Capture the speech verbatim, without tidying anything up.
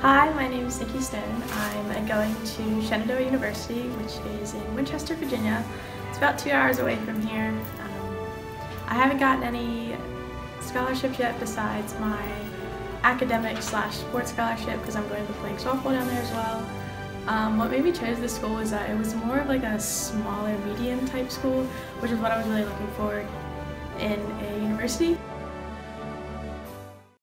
Hi, my name is Nikki Stone. I'm going to Shenandoah University, which is in Winchester, Virginia. It's about two hours away from here. Um, I haven't gotten any scholarships yet besides my academic slash sports scholarship because I'm going to be playing softball down there as well. Um, what made me choose this school is that it was more of like a smaller medium type school, which is what I was really looking for in a university.